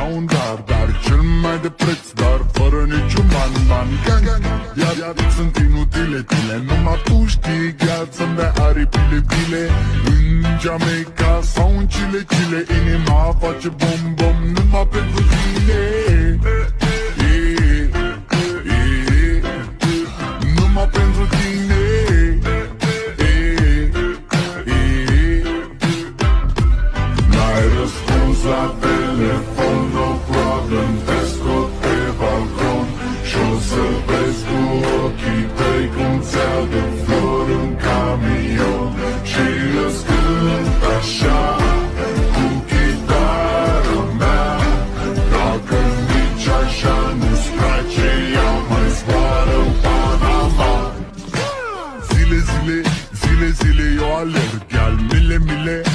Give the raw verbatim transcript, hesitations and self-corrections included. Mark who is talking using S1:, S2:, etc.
S1: ca un dar, dar cel mai de preț, dar fără niciun ban, ban. Gang, gang, iar, iar sunt inutile tine, numai tu știi chiar să-mi dai aripile bile. În Jamaica sau în Chile, Chile, inima face bom, bom, numai pentru tine. Numai pentru tine. N-ai răspuns la telefon, no problem.